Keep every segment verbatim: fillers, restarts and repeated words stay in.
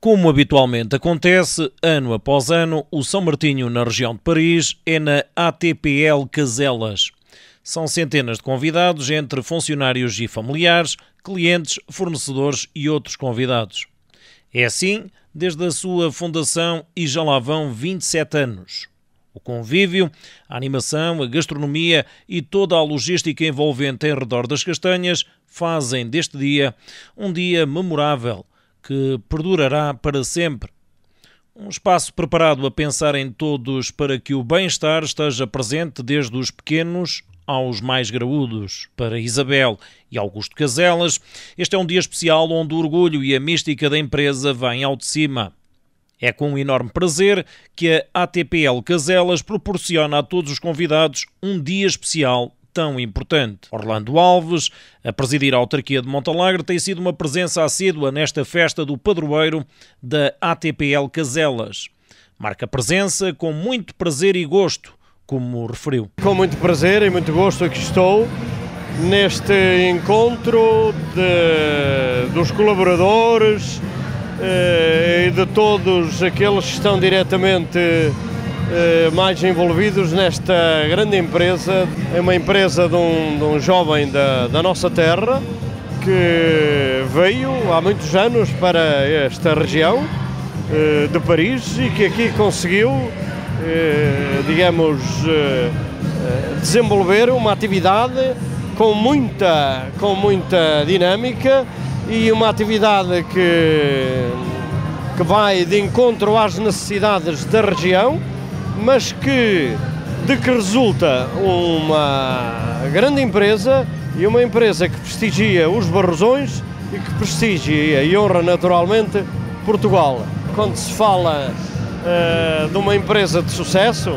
Como habitualmente acontece, ano após ano, o São Martinho na região de Paris é na A T P L Caselas. São centenas de convidados, entre funcionários e familiares, clientes, fornecedores e outros convidados. É assim desde a sua fundação e já lá vão vinte e sete anos. O convívio, a animação, a gastronomia e toda a logística envolvente em redor das castanhas fazem deste dia um dia memorável que perdurará para sempre. Um espaço preparado a pensar em todos para que o bem-estar esteja presente desde os pequenos aos mais graúdos. Para Isabel e Augusto Caselas, este é um dia especial onde o orgulho e a mística da empresa vêm ao de cima. É com um enorme prazer que a A T P L Caselas proporciona a todos os convidados um dia especial tão importante. Orlando Alves, a presidir a autarquia de Montalagre, tem sido uma presença assídua nesta festa do padroeiro da A T P L Caselas. Marca presença com muito prazer e gosto, como referiu. Com muito prazer e muito gosto aqui estou neste encontro de, dos colaboradores eh, e de todos aqueles que estão diretamente eh, mais envolvidos nesta grande empresa. É uma empresa de um, de um jovem da, da nossa terra que veio há muitos anos para esta região eh, de Paris e que aqui conseguiu Eh, digamos, eh, desenvolver uma atividade com muita, com muita dinâmica e uma atividade que, que vai de encontro às necessidades da região, mas que, de que resulta uma grande empresa e uma empresa que prestigia os Barrosões e que prestigia e honra naturalmente Portugal. Quando se fala Uh, de uma empresa de sucesso,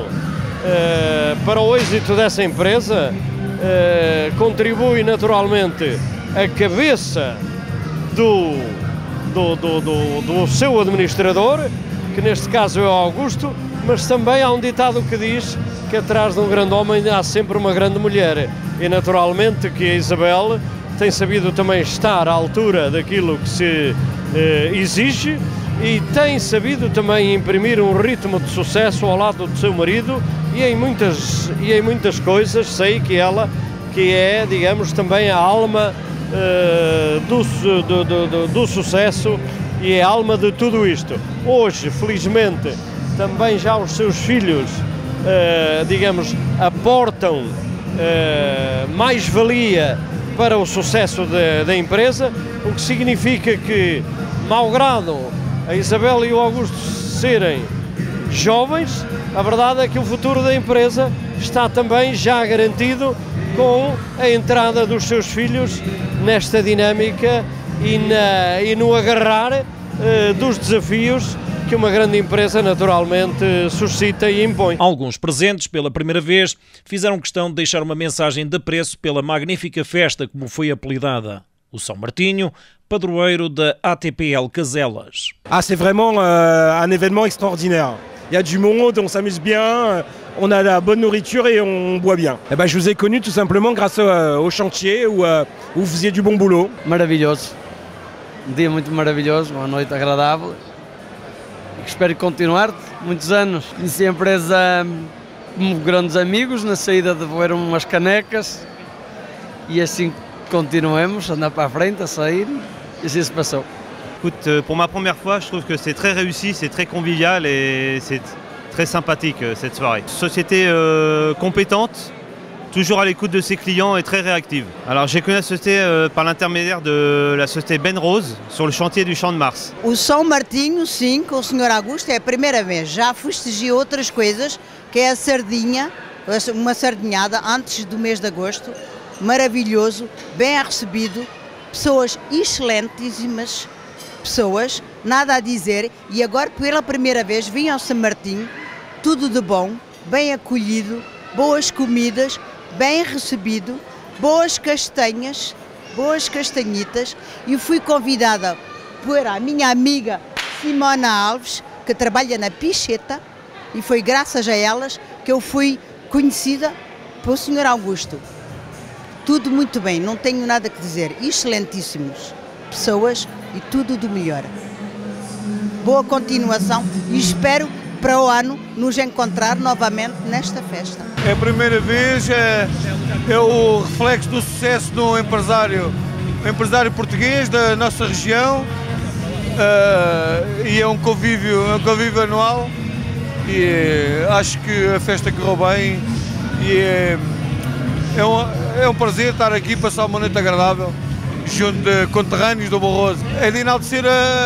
uh, para o êxito dessa empresa uh, contribui naturalmente a cabeça do, do, do, do, do seu administrador, que neste caso é o Augusto, mas também há um ditado que diz que atrás de um grande homem há sempre uma grande mulher, e naturalmente que a Isabel tem sabido também estar à altura daquilo que se uh, exige e tem sabido também imprimir um ritmo de sucesso ao lado do seu marido e em muitas, e em muitas coisas sei que ela, que é, digamos, também a alma uh, do, do, do, do sucesso e é a alma de tudo isto. Hoje, felizmente, também já os seus filhos, uh, digamos, aportam uh, mais-valia para o sucesso de, da empresa, o que significa que, malgrado a Isabel e o Augusto serem jovens, a verdade é que o futuro da empresa está também já garantido com a entrada dos seus filhos nesta dinâmica e, na, e no agarrar uh, dos desafios que uma grande empresa naturalmente suscita e impõe. Alguns presentes, pela primeira vez, fizeram questão de deixar uma mensagem de apreço pela magnífica festa como foi apelidada. O São Martinho, padroeiro da A T P L Caselas. Ah, c'est vraiment euh, un événement extraordinaire. Il y a du monde, on s'amuse bien, on a de la bonne nourriture et on boit bien. Eh ben, je vous ai connu tout simplement grâce au, au chantier où, uh, où vous faisiez du bon boulot. Maravilhoso. Um dia muito maravilhoso, uma noite agradável. Espero continuar muitos anos. Conheci a empresa como grandes amigos, na saída de beber umas canecas e assim continuemos a andar para a frente, a sair, e assim se passou. Écoute, pour ma première fois, je trouve que c'est très réussi, c'est très convivial et c'est très sympathique cette soirée. Société euh, compétente, toujours à l'écoute de ses clients et très réactive. Alors j'ai connu la société euh, par l'intermédiaire de la société Ben Rose sur le chantier du Champ de Mars. O São Martinho, sim, com o senhor Augusto é a primeira vez. Já festejei outras coisas, que é a sardinha, uma sardinhada antes do mês de agosto. Maravilhoso, bem recebido, pessoas excelentíssimas, pessoas, nada a dizer, e agora pela primeira vez vim ao São Martinho, tudo de bom, bem acolhido, boas comidas, bem recebido, boas castanhas, boas castanhitas, e fui convidada por a minha amiga Simona Alves, que trabalha na Picheta, e foi graças a elas que eu fui conhecida pelo senhor Augusto. Tudo muito bem, não tenho nada que dizer, excelentíssimos pessoas e tudo do melhor. boa continuação e espero para o ano nos encontrar novamente nesta festa. É a primeira vez, é, é o reflexo do sucesso do empresário, empresário português da nossa região, uh, e é um convívio, um convívio anual, e acho que a festa correu bem, e é, é, um, é um prazer estar aqui, passar uma noite agradável, junto de conterrâneos do Barroso. É de enaltecer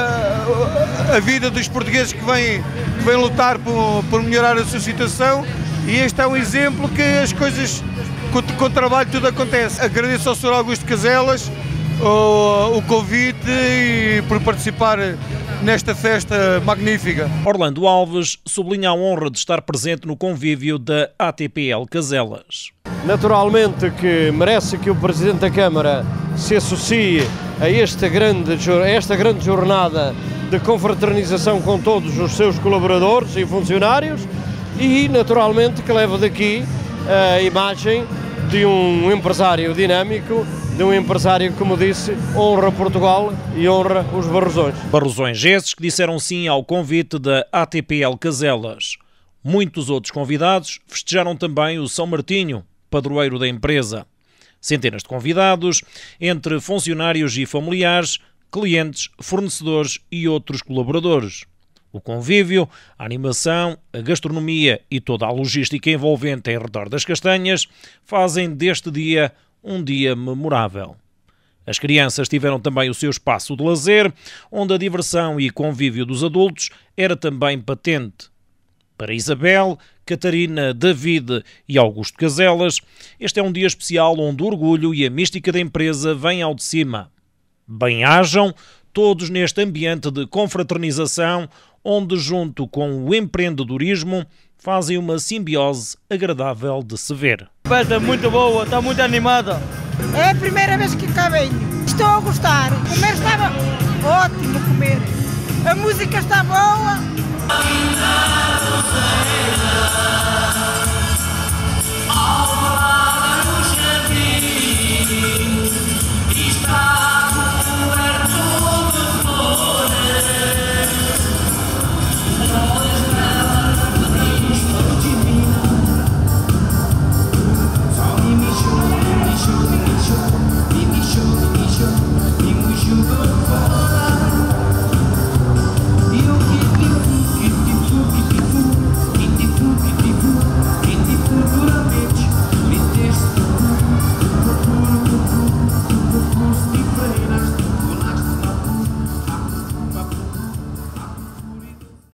a, a vida dos portugueses que vêm, que vêm lutar por, por melhorar a sua situação, e este é um exemplo que as coisas, com, com o trabalho tudo acontece. Agradeço ao senhor Augusto Caselas o, o convite e por participar nesta festa magnífica. Orlando Alves sublinha a honra de estar presente no convívio da A T P L Caselas. Naturalmente que merece que o Presidente da Câmara se associe a esta grande, a esta grande jornada de confraternização com todos os seus colaboradores e funcionários e, naturalmente, que leva daqui a imagem de um empresário dinâmico, de um empresário que, como disse, honra Portugal e honra os barrosões. Barrosões esses que disseram sim ao convite da A T P L Caselas. Muitos outros convidados festejaram também o São Martinho, padroeiro da empresa. Centenas de convidados, entre funcionários e familiares, clientes, fornecedores e outros colaboradores. O convívio, a animação, a gastronomia e toda a logística envolvente em redor das castanhas fazem deste dia um dia memorável. As crianças tiveram também o seu espaço de lazer, onde a diversão e convívio dos adultos era também patente. Para Isabel, Catarina, David e Augusto Caselas, este é um dia especial onde o orgulho e a mística da empresa vêm ao de cima. Bem-ajam todos neste ambiente de confraternização, onde, junto com o empreendedorismo, fazem uma simbiose agradável de se ver. Festa muito boa, está muito animada. É a primeira vez que cá venho. Estou a gostar. Comer estava ótimo comer. A música está boa.